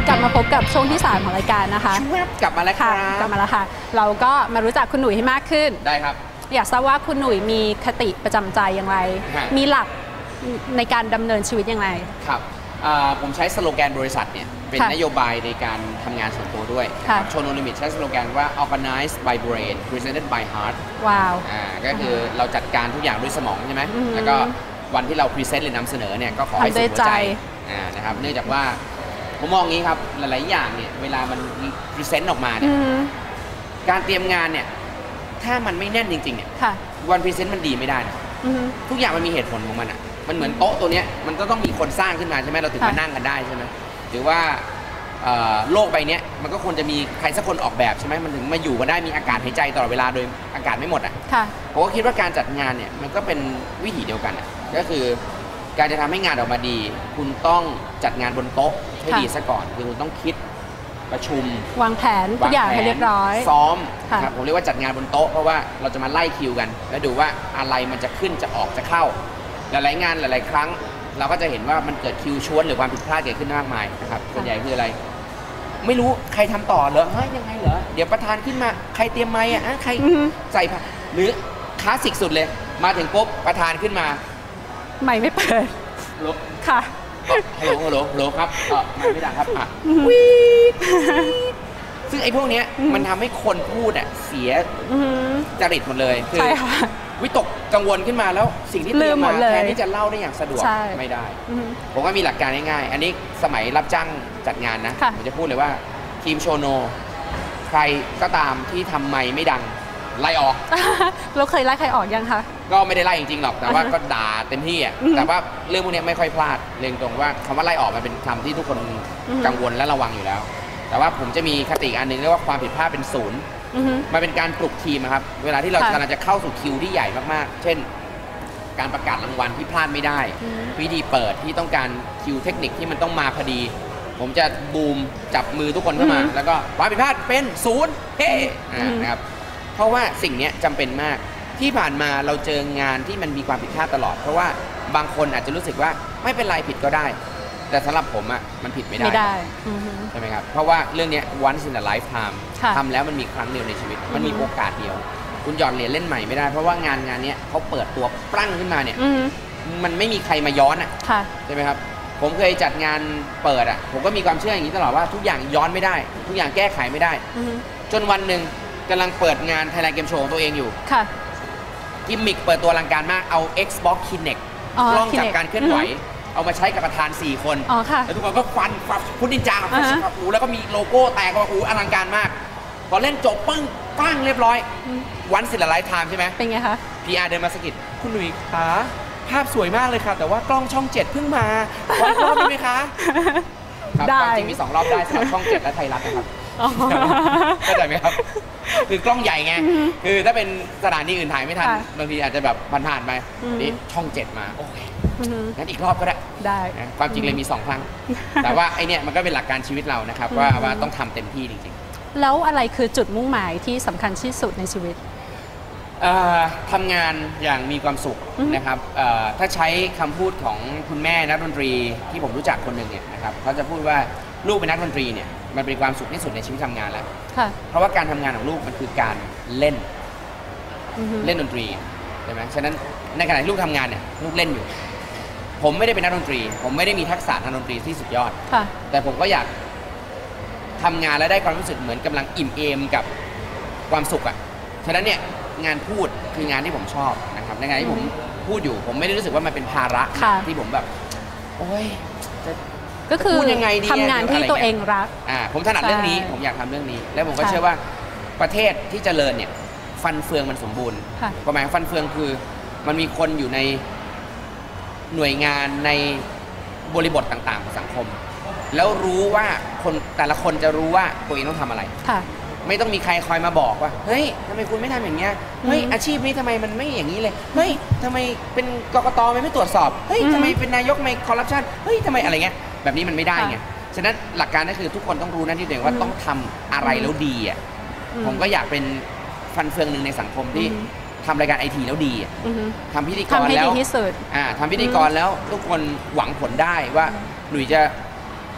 กลับมาพบกับช่วงที่3ของรายการนะคะกลับมาแล้วค่ะกลับมาแล้วค่ะเราก็มารู้จักคุณหนุ่ยให้มากขึ้นได้ครับอยากทราบว่าคุณหนุ่ยมีคติประจำใจอย่างไรมีหลักในการดำเนินชีวิตอย่างไรครับผมใช้สโลแกนบริษัทเนี่ยเป็นนโยบายในการทำงานส่วนตัวด้วยโชว์โนลิมิตใช้สโลแกนว่า organized by brain presented by heart ว้าวก็คือเราจัดการทุกอย่างด้วยสมองใช่ไหมแล้วก็วันที่เราพรีเซนต์หรือนำเสนอเนี่ยก็ขอให้สุดหัวใจนะครับเนื่องจากว่าผมมองงี้ครับหลายๆอย่างเนี่ยเวลามันพรีเซนต์ออกมาเนี่ยการเตรียมงานเนี่ยถ้ามันไม่แน่นจริงๆเนี่ยวันพรีเซนต์มันดีไม่ได้นะทุกอย่างมันมีเหตุผลของมันอ่ะมันเหมือนโต๊ะตัวนี้มันก็ต้องมีคนสร้างขึ้นมาใช่ไหมเราถึงมานั่งกันได้ใช่ไหมหรือว่าโลกใบนี้มันก็ควรจะมีใครสักคนออกแบบใช่ไหมมันถึงมาอยู่กันได้มีอากาศหายใจตลอดเวลาโดยอากาศไม่หมดอ่ะผมก็คิดว่าการจัดงานเนี่ยมันก็เป็นวิถีเดียวกันอ่ะก็คือการจะทำให้งานออกมาดีคุณต้องจัดงานบนโต๊ะให้ดีซะก่อนคือคุณต้องคิดประชุมวางแผนทุกอย่างให้เรียบร้อยซ้อมครับผมเรียกว่าจัดงานบนโต๊ะเพราะว่าเราจะมาไล่คิวกันแล้วดูว่าอะไรมันจะขึ้นจะออกจะเข้าหลายๆงานหลายๆครั้งเราก็จะเห็นว่ามันเกิดคิวชวนหรือความผิดพลาดเกิดขึ้นมากมายนะครับส่วนใหญ่คืออะไรไม่รู้ใครทำต่อเหรอเฮ้ยยังไงเหรอเดี๋ยวประธานขึ้นมาใครเตรียมไมค์อ่ะใครใส่ผ้าหรือคลาสสิกสุดเลยมาถึงปุ๊บประธานขึ้นมาไมค์ไม่เปิดค่ะฮัลโหลครับไม่ดังครับวีซึ่งไอ้พวกนี้มันทำให้คนพูดเสียจริตหมดเลยคือวิตกกังวลขึ้นมาแล้วสิ่งที่เตรียมมาแทนที่จะเล่าได้อย่างสะดวกไม่ได้ผมก็มีหลักการง่ายๆอันนี้สมัยรับจ้างจัดงานนะผมจะพูดเลยว่าทีมโชโนใครก็ตามที่ทำไมค์ไม่ดังไล่ออกเราเคยไล่ใครออกยังคะก็ไม่ได้ไล่จริงๆหรอกแต่ว่าก็ด่าเต็มที่อ่ะแต่ว่าเรื่องพวกนี้ไม่ค่อยพลาดเรียนตรงว่าคำว่าไล่ออกมันเป็นคำที่ทุกคนกังวลและระวังอยู่แล้วแต่ว่าผมจะมีคติอันหนึ่งเรียกว่าความผิดพลาดเป็นศูนย์มันเป็นการปลุกทีมครับเวลาที่เรากำลังจะเข้าสู่คิวที่ใหญ่มากๆเช่นการประกาศรางวัลที่พลาดไม่ได้วิธีเปิดที่ต้องการคิวเทคนิคที่มันต้องมาพอดีผมจะบูมจับมือทุกคนเข้ามาแล้วก็ความผิดพลาดเป็นศูนย์เฮ้นะครับเพราะว่าสิ่งนี้จำเป็นมากที่ผ่านมาเราเจองานที่มันมีความผิดพลาดตลอดเพราะว่าบางคนอาจจะรู้สึกว่าไม่เป็นไรผิดก็ได้แต่สำหรับผมมันผิดไม่ได้ใช่ไหมครับเพราะว่าเรื่องนี้ once in a lifetime ทำแล้วมันมีครั้งเดียวในชีวิตมันมีโอกาสเดียวคุณหยอดเหรียญเล่นใหม่ไม่ได้เพราะว่างานนี้เขาเปิดตัวปรั้งขึ้นมาเนี่ยมันไม่มีใครมาย้อนใช่ไหมครับผมเคยจัดงานเปิดผมก็มีความเชื่ออย่างนี้ตลอดว่าทุกอย่างย้อนไม่ได้ทุกอย่างแก้ไขไม่ได้จนวันหนึ่งกำลังเปิดงาน Thailand Game Show ของตัวเองอยู่กิมมิคเปิดตัวอลังการมากเอา Xbox Kinect กล้องจับการเคลื่อนไหวเอามาใช้กับประธาน4 คนแล้วทุกคนก็ฟันพุทธินจาแล้วก็มีโลโก้แตกว่าอลังการมากพอเล่นจบปึ้งปั้งเรียบร้อยวันศิลป์ไลฟ์ไทม์ใช่ไหมเป็นไงคะ PR เดินมาสกิดคุณหนุ่ยคะภาพสวยมากเลยค่ะแต่ว่ากล้องช่อง7เพิ่งมาวันรอบได้ไหมคะได้จริงมี2 รอบได้สำหรับช่อง7และไทยรัฐนะครับเข้าใจไหมครับคือกล้องใหญ่ไงคือถ้าเป็นสถานีอื่นถ่ายไม่ทันบางทีอาจจะแบบผ่านไปนี่ช่อง7มาโอเคงั้นอีกรอบก็ได้ความจริงเลยมี2 ครั้งแต่ว่าไอเนี้ยมันก็เป็นหลักการชีวิตเรานะครับว่าต้องทำเต็มที่จริงๆแล้วอะไรคือจุดมุ่งหมายที่สำคัญที่สุดในชีวิตทำงานอย่างมีความสุขนะครับถ้าใช้คำพูดของคุณแม่นักดนตรีที่ผมรู้จักคนหนึ่งเนี่ยนะครับเขาจะพูดว่าลูกเป็นนักดนตรีเนี่ยมันเป็นความสุขที่สุดในชีวิตทำงานแล้วเพราะว่าการทำงานของลูกมันคือการเล่นดนตรีใช่ไหมฉะนั้นในขณะที่ลูกทำงานเนี่ยลูกเล่นอยู่ผมไม่ได้เป็นนักดนตรีผมไม่ได้มีทักษะทางดนตรีที่สุดยอดแต่ผมก็อยากทำงานและได้ความรู้สึกเหมือนกำลังอิ่มเอมกับความสุขฉะนั้นเนี่ยงานพูดคืองานที่ผมชอบนะครับในงานที่ผมพูดอยู่ผมไม่ได้รู้สึกว่ามันเป็นภาระที่ผมแบบโอ๊ยก็คือทำงานที่ตัวเองรักผมถนัดเรื่องนี้ผมอยากทำเรื่องนี้แล้วผมก็เชื่อว่าประเทศที่เจริญเนี่ยฟันเฟืองมันสมบูรณ์ความหมายของฟันเฟืองคือมันมีคนอยู่ในหน่วยงานในบริบทต่างๆของสังคมแล้วรู้ว่าคนแต่ละคนจะรู้ว่าตัวเองต้องทำอะไรไม่ต้องมีใครคอยมาบอกว่าเฮ้ยทำไมคุณไม่ทำอย่างเงี้ยเฮ้ยอาชีพนี้ทำไมมันไม่อย่างนี้เลยเฮ้ยทำไมเป็นกกต.ไม่ตรวจสอบเฮ้ยทำไมเป็นนายกไม่คอร์รัปชันเฮ้ยทำไมอะไรเงี้ยแบบนี้มันไม่ได้ไงฉะนั้นหลักการก็คือทุกคนต้องรู้หน้าที่ตัวเองว่าต้องทำอะไรแล้วดีผมก็อยากเป็นฟันเฟืองหนึ่งในสังคมที่ทำรายการไอทีแล้วดีทำพิธีกรแล้วทำพิธีกรแล้วทุกคนหวังผลได้ว่าหนุ่ยจะท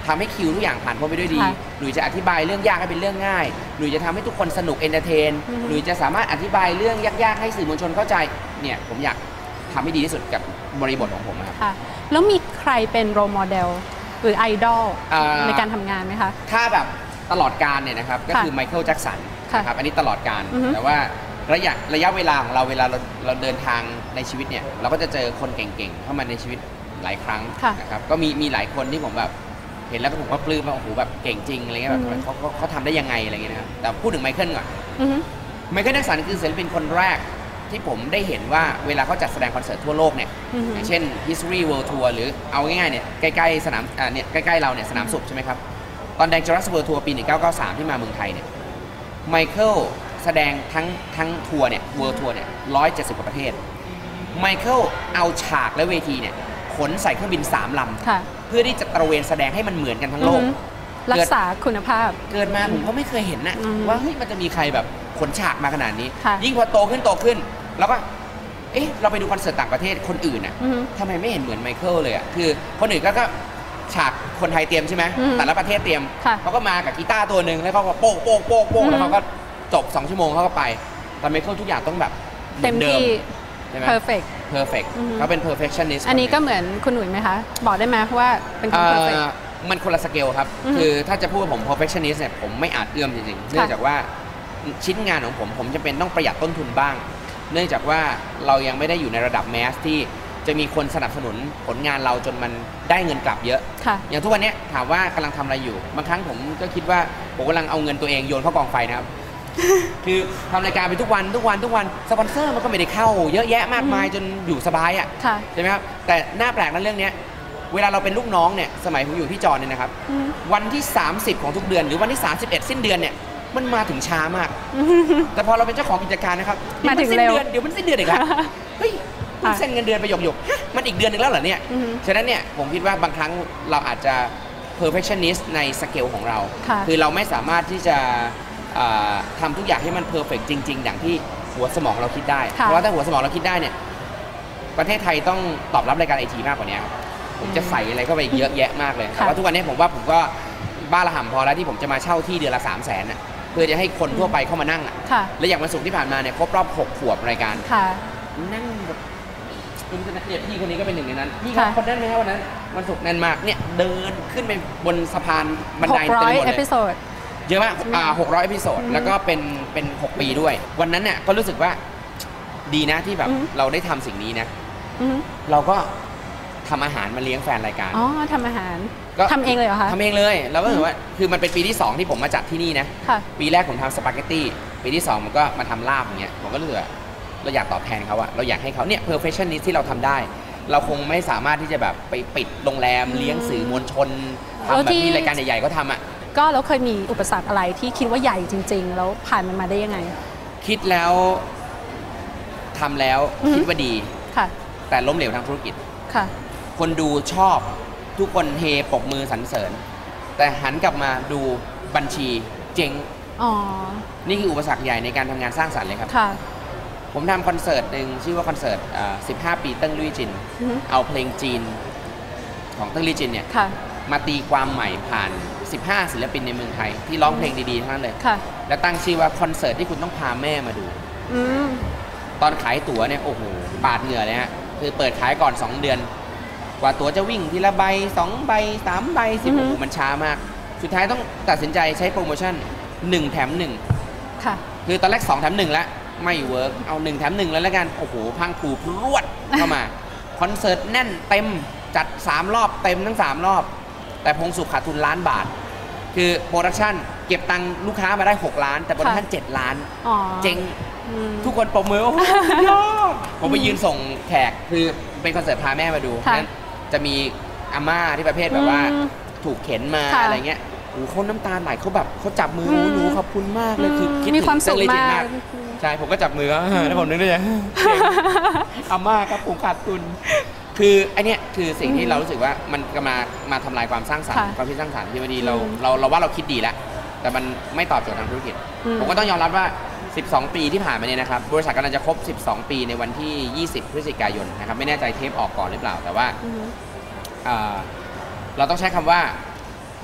ทำให้คิวทุกอย่างผ่านพ้นไปด้วยดีหนุ่ยจะอธิบายเรื่องยากให้เป็นเรื่องง่ายหนุ่ยจะทำให้ทุกคนสนุกเอนเตอร์เทนหนุ่ยจะสามารถอธิบายเรื่องยากๆให้สื่อมวลชนเข้าใจเนี่ยผมอยากทำให้ดีที่สุดกับบริบทของผมครับแล้วมีใครเป็นโรลโมเดลหรือไอดอลในการทำงานไหมคะถ้าแบบตลอดการเนี่ยนะครับก็คือไมเคิลแจ็คสันนะครับอันนี้ตลอดการแต่ว่าระยะเวลาของเราเวลาเราเดินทางในชีวิตเนี่ยเราก็จะเจอคนเก่งๆเข้ามาในชีวิตหลายครั้งนะครับก็มีหลายคนที่ผมแบบเห็นแล้วก็ผมก็ปลื้มว่าโอ้โหแบบเก่งจริงอะไรเงี้ยแบบเขาทำได้ยังไงอะไรเงี้ยนะครับแต่พูดถึงไมเคิลก่อนไมเคิลแจ็คสันคือศิลปินคนแรกที่ผมได้เห็นว่าเวลาเขาจัดแสดงคอนเสิร์ตทั่วโลกเนี่ยอย่างเช่น History World Tour หรือเอาง่ายๆเนี่ยใกล้ๆสนามเนี่ยใกล้ๆเราเนี่ยสนามสุขใช่ไหมครับตอน Dangerous World Tour ปี 1993 ที่มาเมืองไทยเนี่ยไมเคิลแสดงทั้งทัวร์เนี่ย World Tour เนี่ย170 กว่าประเทศไมเคิลเอาฉากและเวทีเนี่ยขนใส่เครื่องบิน3 ลำเพื่อที่จะตระเวนแสดงให้มันเหมือนกันทั้งโลกรักษาคุณภาพเกิดมาผมก็ไม่เคยเห็นนะว่าเฮ้ยมันจะมีใครแบบขนฉากมาขนาดนี้ยิ่งพอโตขึ้นแล้วก็เอ๊ะเราไปดูคอนเสิร์ตต่างประเทศคนอื่นน่ะทำไมไม่เห็นเหมือนไมเคิลเลยอ่ะคือคนอื่นก็ฉากคนไทยเตรียมใช่ไหมแต่ละประเทศเตรียมเขาก็มากับกีตาร์ตัวหนึ่งแล้วเขาก็โป๊กแล้วเขาก็จบ2 ชั่วโมงเขาก็ไปแต่ไมเคิลทุกอย่างต้องแบบเต็มที่ perfect เขาเป็น perfectionist อันนี้ก็เหมือนคุณหนุ่ยไหมคะบอกได้ไหมว่าเป็นคน perfect มันคนละสเกลครับคือถ้าจะพูดว่าผม perfectionist เนี่ยผมไม่อาจเอื้อมจริงๆเนื่องจากว่าชิ้นงานของผมจำเป็นต้องประหยัดต้นทุนบ้างเนื่องจากว่าเรายังไม่ได้อยู่ในระดับแมสที่จะมีคนสนับสนุนผลงานเราจนมันได้เงินกลับเยอะอย่างทุกวันนี้ถามว่ากำลังทำอะไรอยู่บางครั้งผมก็คิดว่าผมกำลังเอาเงินตัวเองโยนเข้ากองไฟนะครับ คือทำรายการไปทุกวันสปอนเซอร์มันก็ไม่ได้เข้าเยอะแยะมากมายจนอยู่สบายอ่ะใช่ไหมครับแต่หน้าแปลกนั้นเรื่องนี้เวลาเราเป็นลูกน้องเนี่ยสมัยผมอยู่ที่จอเนี่ยนะครับวันที่30ของทุกเดือนหรือวันที่31สิ้นเดือนเนี่ยมันมาถึงช้ามากแต่พอเราเป็นเจ้าของกิจการนะครับมาถึงเร็วเดี๋ยวมันสิ้นเดือนอีกแล้วเฮ้ยมันเซ็นเงินเดือนไปหยกมันอีกเดือนนึงแล้วเหรอเนี่ยฉะนั้นเนี่ยผมคิดว่าบางครั้งเราอาจจะ perfectionist ในสเกลของเราคือเราไม่สามารถที่จะทำทุกอย่างให้มัน perfect จริงๆอย่างที่หัวสมองเราคิดได้เพราะว่าถ้าหัวสมองเราคิดได้เนี่ยประเทศไทยต้องตอบรับรายการไอทีมากกว่านี้ผมจะใส่อะไรเข้าไปเยอะแยะมากเลยแต่ว่าทุกวันนี้ผมว่าผมก็บ้าระห่ำพอแล้วที่ผมจะมาเช่าที่เดือนละ300,000น่ะเพื่อจะให้คนทั่วไปเข้ามานั่งอ่ะและอย่างวันศุกร์ที่ผ่านมาเนี่ยครบรอบ6 ขวบรายการนั่งแบบคุณจะเนี่ยพี่คนนี้ก็เป็นหนึ่งในนั้นพี่คนนั้นไหมครับวันนั้นวันศุกร์แน่นมากเนี่ยเดินขึ้นไปบนสะพานบันไดเต็มหมดเลยเยอะมาก600 เอพิโซดแล้วก็เป็น6 ปีด้วยวันนั้นเนี่ยก็รู้สึกว่าดีนะที่แบบเราได้ทำสิ่งนี้นะเราก็ทำอาหารมาเลี้ยงแฟนรายการทำอาหารทำเองเลยเหรอคะทำเองเลยเราก็ถือว่าคือมันเป็นปีที่2ที่ผมมาจัดที่นี่นะปีแรกผมทำสปาเกตตี้ปีที่2ผมก็มาทำลาบอย่างเงี้ยผมก็รู้สึกเราอยากตอบแทนเขาอะเราอยากให้เขาเนี่ย perfectionist ที่เราทำได้เราคงไม่สามารถที่จะแบบไปปิดโรงแรมเลี้ยงสื่อมวลชนทำแบบที่รายการใหญ่ๆก็ทำอะก็เราเคยมีอุปสรรคอะไรที่คิดว่าใหญ่จริงๆแล้วผ่านมันมาได้ยังไงคิดแล้วทำแล้วคิดว่าดีแต่ล้มเหลวทางธุรกิจคนดูชอบทุกคนเฮปรบมือสรรเสริญแต่หันกลับมาดูบัญชีเจ๊งนี่คืออุปสรรคใหญ่ในการทำงานสร้างสรรค์เลยครับผมทำคอนเสิร์ตหนึ่งชื่อว่าคอนเสิร์ต15 ปีเติ้งลี่จินเอาเพลงจีนของเติ้งลี่จินเนี่ยมาตีความใหม่ผ่าน15 ศิลปินในเมืองไทยที่ร้องเพลงดีๆทั้งนั้นเลยแล้วตั้งชื่อว่าคอนเสิร์ตที่คุณต้องพาแม่มาดูตอนขายตั๋วเนี่ยโอ้โหปาดเหงื่อเลยฮะคือเปิดขายก่อน2 เดือนกว่าตั๋วจะวิ่งทีละใบ2 ใบ3 ใบ10โอ้โหมันช้ามากสุดท้ายต้องตัดสินใจใช้โปรโมชั่น1 แถม 1ค่ะคือตอนแรก2 แถม 1แล้วไม่เวิร์กเอา1 แถม 1แล้วกันโอ้โหพังผูพรวดเข้ามาคอนเสิร์ตแน่นเต็มจัด3 รอบเต็มทั้ง3 รอบแต่พงสุขขาดทุน1 ล้านบาทคือโปรดักชั่นเก็บตังค์ลูกค้ามาได้6 ล้านแต่โปรดักชั่น7 ล้านเจ๊งทุกคนปรบมือโอ้โหยอดผมไปยืนส่งแขกคือเป็นคอนเสิร์ตพาแม่มาดูนั้นจะมีอาม่าที่ประเภทแบบว่าถูกเข็นมาอะไรเงี้ยโอ้เขาน้ำตาไหลเขาแบบเขาจับมือหนูขอบคุณมากเลยคือคิดถึงความสุขมากใช่ผมก็จับมือแล้วผมนึกได้ยังอาม่าครับผมขาดทุนคือไอเนี้ยคือสิ่งที่เรารู้สึกว่ามันก็มาทำลายความสร้างสรรค์ความคิดสร้างสรรค์ที่วันนี้เราว่าเราคิดดีแล้วแต่มันไม่ตอบโจทย์ทางธุรกิจผมก็ต้องยอมรับว่า12 ปีที่ผ่านมาเนี่ยนะครับบริษัทกำลังจะครบ12 ปีในวันที่20 พฤศจิกายนนะครับไม่แน่ใจเทปออกก่อนหรือเปล่าแต่ว่าเราต้องใช้คำว่า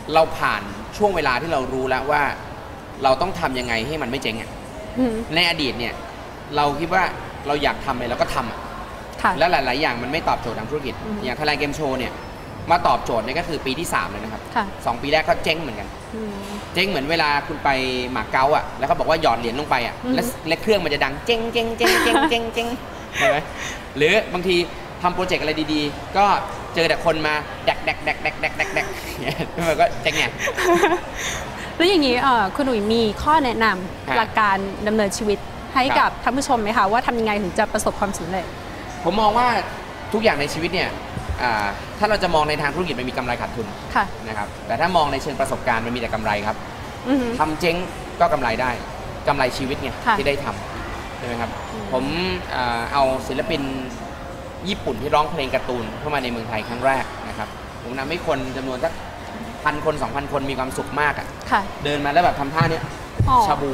เราผ่านช่วงเวลาที่เรารู้แล้วว่าเราต้องทำยังไงให้มันไม่เจ๊งอ่ะในอดีตเนี่ยเราคิดว่าเราอยากทำอะไรเราก็ทำและหลายๆอย่างมันไม่ตอบโจทย์ทางธุรกิจอย่าง Thailand Game Show เนี่ยมาตอบโจทย์นี่ก็คือปีที่3เลยนะครับ2 ปีแรกก็เจ๊งเหมือนกันเจ๊งเหมือนเวลาคุณไปหมาเก๊าอ่ะแล้วเขาบอกว่าหยอดเหรียญลงไปอ่ะและเครื่องมันจะดังเจ๊งเจ๊งเจ๊งเจ๊งเจ๊งเจ๊งใช่ไหมหรือบางทีทำโปรเจกต์อะไรดีๆก็เจอแต่คนมาแดกมันก็เจ๊งไงแล้วอย่างนี้คุณหนุ่ยมีข้อแนะนำหลักการดำเนินชีวิตให้กับท่านผู้ชมไหมคะว่าทำยังไงถึงจะประสบความสำเร็จผมมองว่าทุกอย่างในชีวิตเนี่ยถ้าเราจะมองในทางธุรกิจมันมีกำไรขาดทุนนะครับแต่ถ้ามองในเชิงประสบการณ์มันมีแต่กำไรครับทำเจ๊งก็กำไรได้กำไรชีวิตไงที่ได้ทำใช่ไหมครับผมเอาศิลปินญี่ปุ่นที่ร้องเพลงการ์ตูนเข้ามาในเมืองไทยครั้งแรกนะครับผมนำให้คนจำนวนสัก1,000 คน 2,000 คนมีความสุขมากอ่ะเดินมาแล้วแบบทำท่าเนี้ยชาบู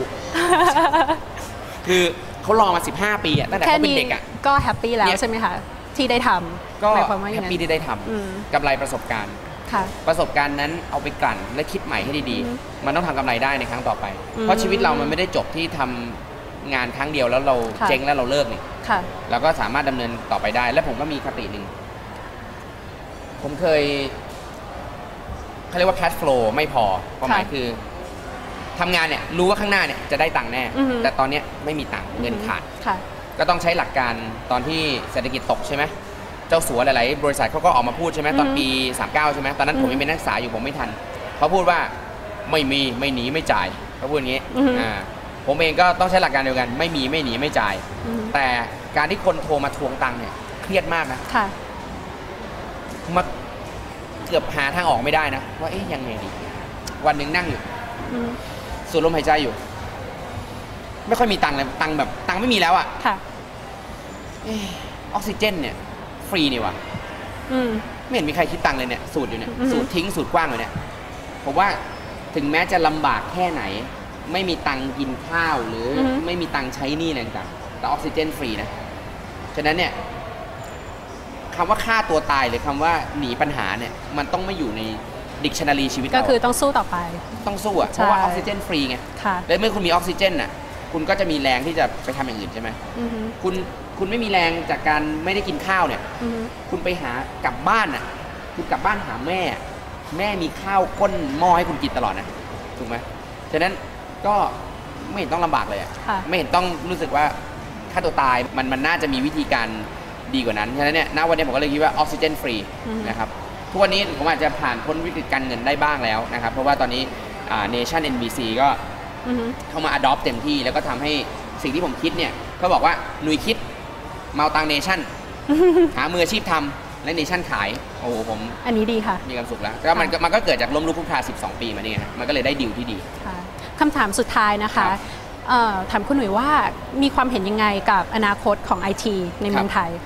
คือเขารอมา15 ปีอ่ะตั้งแต่เขาเป็นเด็กอ่ะก็แฮปปี้แล้วใช่ไหมคะที่ได้ทำก็แฮปปี้ที่ได้ทำกำไรประสบการณ์ประสบการณ์นั้นเอาไปกลั่นและคิดใหม่ให้ดีๆมันต้องทำกำไรได้ในครั้งต่อไปเพราะชีวิตเรามันไม่ได้จบที่ทำงานครั้งเดียวแล้วเราเจ๊งแล้วเราเลิกนี่เราก็สามารถดำเนินต่อไปได้และผมก็มีคติหนึ่งผมเคยเขาเรียกว่า cash flow ไม่พอความหมายคือทำงานเนี่ยรู้ว่าข้างหน้าเนี่ยจะได้ตังค์แน่แต่ตอนนี้ไม่มีตังค์เงินขาดก็ต้องใช้หลักการตอนที่เศรษฐกิจตกใช่ไหมเจ้าสัวหลายๆบริษัทเขาก็ออกมาพูดใช่ไหมตอนปี39ใช่ไหมตอนนั้นผมยังเป็นนักศึกษาอยู่ผมไม่ทันเขาพูดว่าไม่มีไม่หนีไม่จ่ายเขาพูดอย่างนี้ผมเองก็ต้องใช้หลักการเดียวกันไม่มีไม่หนีไม่จ่ายแต่การที่คนโทรมาทวงตังค์เนี่ยเครียดมากนะมาเกือบหาทางออกไม่ได้นะว่าเอ๊ยยังไงดีวันหนึ่งนั่งอยู่สูดลมหายใจอยู่ไม่ค่อยมีตังค์เลยตังค์แบบตังค์ไม่มีแล้วอ่ะออกซิเจนเนี่ยฟรีนี่วะไม่เห็นมีใครคิดตังค์เลยเนี่ยสูดอยู่เนี่ยสูดทิ้งสูดกว้างเลยเนี่ยผมว่าถึงแม้จะลำบากแค่ไหนไม่มีตังค์กินข้าวหรือไม่มีตังค์ใช้หนี้อะไรต่างแต่ออกซิเจนฟรีนะฉะนั้นเนี่ยคำว่าฆ่าตัวตายหรือคำว่าหนีปัญหาเนี่ยมันต้องไม่อยู่ในดิกชันนารีชีวิตก็คือต้องสู้ต่อไปต้องสู้อ่ะเพราะว่าออกซิเจนฟรีไงและเมื่อคุณมีออกซิเจนน่ะคุณก็จะมีแรงที่จะไปทำอย่างอื่นใช่ไหมคุณไม่มีแรงจากการไม่ได้กินข้าวเนี่ยคุณไปหากลับบ้านน่ะคุณกลับบ้านหาแม่มีข้าวก้นหม้อให้คุณกินตลอดนะถูกไหมฉะนั้นก็ไม่เห็นต้องลำบากเลยอ่ะไม่เห็นต้องรู้สึกว่าฆ่าตัวตายมันน่าจะมีวิธีการดีกว่านั้นฉะนั้นเนี่ยณวันนี้ผมก็เลยคิดว่าออกซิเจนฟรีนะครับทุกวันนี้ผมอาจจะผ่านพ้นวิกฤตการเงินได้บ้างแล้วนะครับเพราะว่าตอนนี้Nation NBC ก็เข้ามา adopt เต็มที่แล้วก็ทำให้สิ่งที่ผมคิดเนี่ยเขาบอกว่าหนุ่ยคิดเมาตังเนชั่นหามืออาชีพทำและเนชั่นขายโอ้โหผมอันนี้ดีค่ะมีความสุขแล้วแล้วมันก็เกิดจากล้มลุกคลุกคลาน12 ปีมาเนี่ยมันก็เลยได้ดีลที่ดีคำถามสุดท้ายนะคะถามคุณหนุ่ยว่ามีความเห็นยังไงกับอนาคตของ IT ในเมืองไทย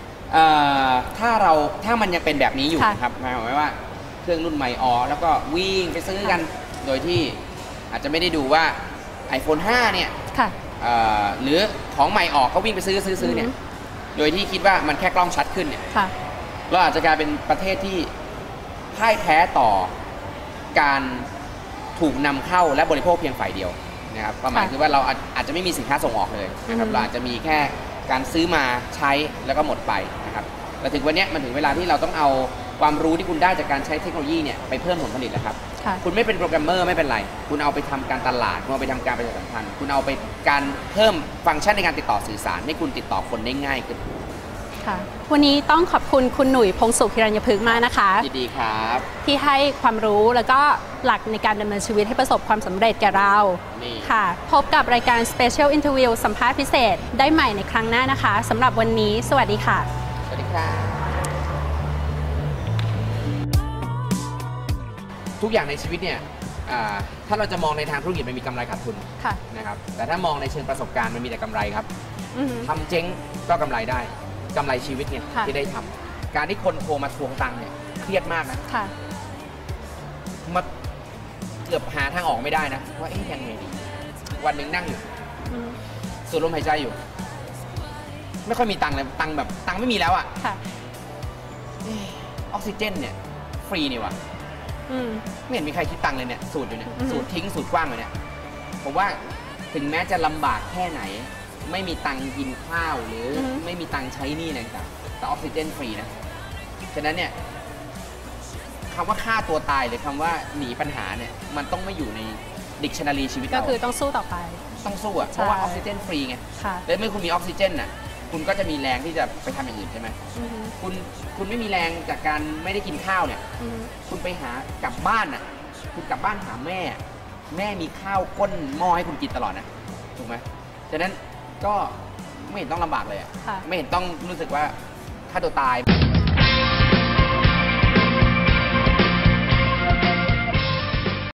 ถ้ามันยังเป็นแบบนี้อยู่นะครับหมายว่าเครื่องรุ่นใหม่แล้วก็วิ่งไปซื้อกันโดยที่อาจจะไม่ได้ดูว่า iPhone 5เนี่ยหรือของใหม่ออกเขาวิ่งไปซื้อเนี่ยโดยที่คิดว่ามันแค่กล้องชัดขึ้นเนี่ยเราอาจจะกลายเป็นประเทศที่พ่ายแพ้ต่อการถูกนำเข้าและบริโภคเพียงฝ่ายเดียวนะครับความหมายคือว่าเราอาจจะไม่มีสินค้าส่งออกเลยนะครับเราอาจจะมีแค่การซื้อมาใช้แล้วก็หมดไปนะครับแต่ถึงวันนี้มันถึงเวลาที่เราต้องเอาความรู้ที่คุณได้จากการใช้เทคโนโลยีเนี่ยไปเพิ่มผลผลิตแล้วครับคุณไม่เป็นโปรแกรมเมอร์ไม่เป็นไรคุณเอาไปทำการตลาดคุณเอาไปทำการประชาสัมพันธ์คุณเอาไปการเพิ่มฟังก์ชันในการติดต่อสื่อสารให้คุณติดต่อคนได้ง่ายขึ้นค่ะวันนี้ต้องขอบคุณคุณหนุ่ยพงษ์สุขฮิรัญพฤกษ์มากนะคะยินดีครับที่ให้ความรู้แล้วก็หลักในการดำเนินชีวิตให้ประสบความสำเร็จแก่เราค่ะพบกับรายการ Special Interview สัมภาษณ์พิเศษได้ใหม่ในครั้งหน้านะคะสำหรับวันนี้สวัสดีค่ะสวัสดีครับทุกอย่างในชีวิตเนี่ยถ้าเราจะมองในทางธุรกิจมันมีกำไรขาดทุนนะครับแต่ถ้ามองในเชิงประสบการณ์มันมีแต่กำไรครับทำเจ๊งก็กำไรได้กำไรชีวิตเนี่ยที่ได้ทำการที่คนโทรมาทวงตังค์เนี่ยเครียดมากนะมาเกือบหาทางออกไม่ได้นะว่าเอ๊ยยังไงดีวันหนึ่งนั่งอยู่สูดลมหายใจอยู่ไม่ค่อยมีตังค์เลยตังค์แบบตังค์ไม่มีแล้วอ่ะออกซิเจนเนี่ยฟรีนี่วะไม่เห็นมีใครคิดตังค์เลยเนี่ยสูตรอยู่เนี่ยสูตรทิ้งสูตรกว้างเลยเนี่ยผมว่าถึงแม้จะลำบากแค่ไหนไม่มีตังค์กินข้าวหรือไม่มีตังค์ใช้หนี้อะไรต่างแต่ออกซิเจนฟรีนะฉะนั้นเนี่ยคำว่าฆ่าตัวตายหรือคำว่าหนีปัญหาเนี่ยมันต้องไม่อยู่ในดิกชันนารีชีวิตเราก็คือต้องสู้ต่อไปต้องสู้อ่ะเพราะว่าออกซิเจนฟรีไงแล้วเมื่อคุณมีออกซิเจนน่ะคุณก็จะมีแรงที่จะไปทำอย่างอื่นใช่ไหมคุณไม่มีแรงจากการไม่ได้กินข้าวเนี่ยคุณไปหากลับบ้านน่ะคุณกลับบ้านหาแม่มีข้าวก้นหม้อให้คุณกินตลอดนะถูกไหมฉะนั้นก็ไม่เห็นต้องลำบากเลยอ่ะไม่เห็นต้องรู้สึกว่าฆ่าตัวตาย